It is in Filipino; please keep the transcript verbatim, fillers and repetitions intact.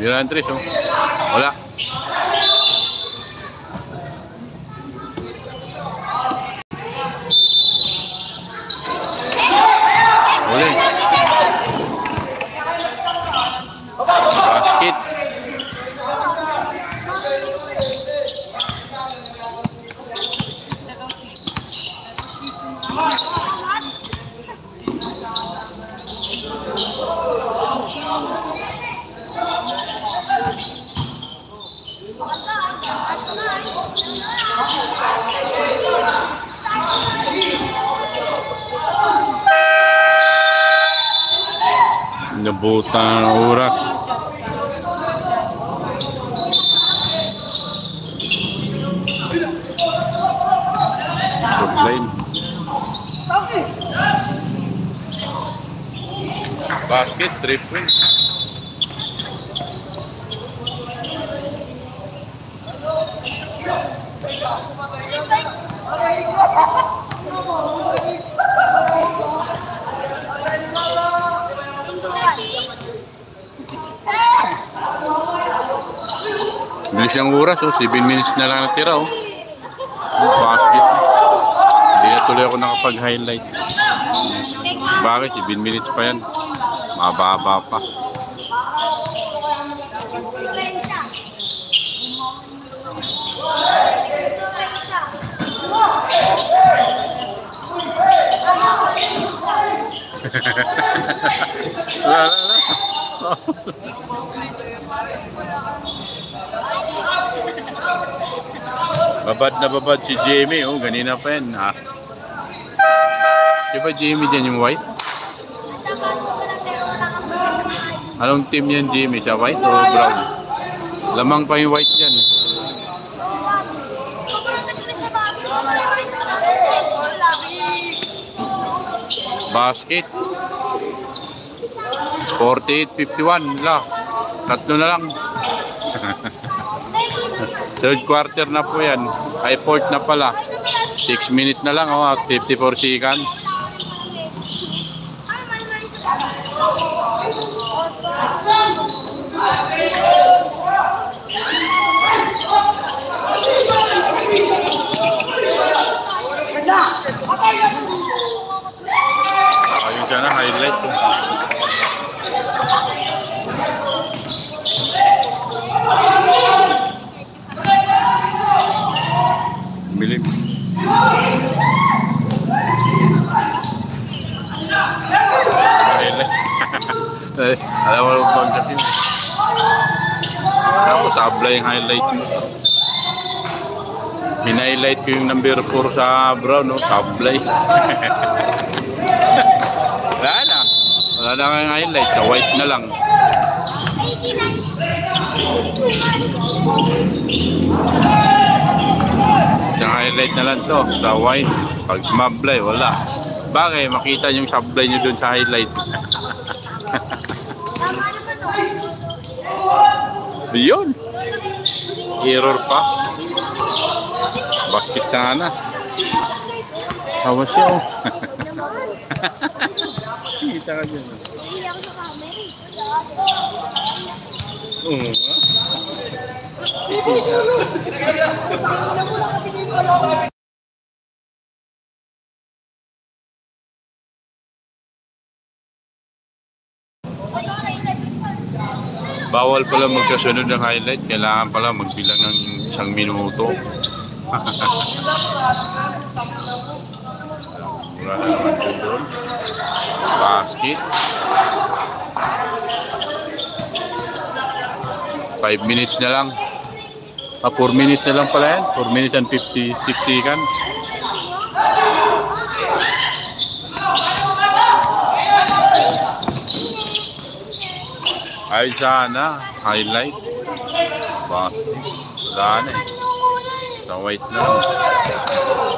Bira ang tres, oh. Wala. Uli. Basket. Nabutan ang oras. Good line. Basket, three points. Bilis ang oras, oh. seven minutes na lang natira, oh. Basket. Hindi na tuloy ako nakapag-highlight. Bakit? seven minutes pa yan. Mababa pa. Wala, wala. Babad na babad si Jamie, oh, ganina pa yan, ha. Di ba Jamie dyan yung white? Anong team yan, Jamie? Siya white o brown? Lamang pa yung white dyan. Basket. forty-eight fifty-one la. Tatlo na lang. Third quarter na po yan. Ay fourth na pala. six minutes na lang, oh, fifty-four seconds. Ayun siya na, highlight ko. Bilim. Alam mo bang kasi ako sabla yung highlight mo. Hinighlight ko yung number four sa brown, no? Sablay. Wala na. Wala na kang highlight. Sa white na lang. Isang highlight na lang to. Sa white. Pag mablay, wala. Bagay, makita yung sablay nyo dun sa highlight. Yun. Error pa. Basket sana. Hawas siya, oh. Kita ka dyan. Oo, ha? Bawal pala magkasunod ng highlight. Kailangan pala magbilang ng isang minuto. Basket. five minutes na lang. Ah, four minutes na lang pala yan. four minutes and fifty-six seconds. Ay sana, highlight. Basket. Wala na eh. Sa white na lang.